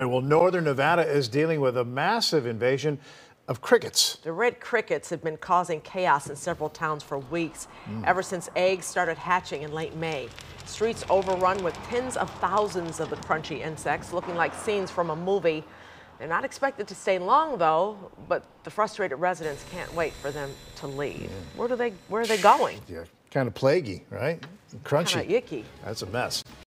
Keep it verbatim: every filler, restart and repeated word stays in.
Well, northern Nevada is dealing with a massive invasion of crickets. The red crickets have been causing chaos in several towns for weeks, mm. ever since eggs started hatching in late May. Streets overrun with tens of thousands of the crunchy insects, looking like scenes from a movie. They're not expected to stay long, though, but the frustrated residents can't wait for them to leave. Yeah. Where do they? Where are they going? Yeah, kind of plaguey, right? Crunchy. Kind of icky. That's a mess.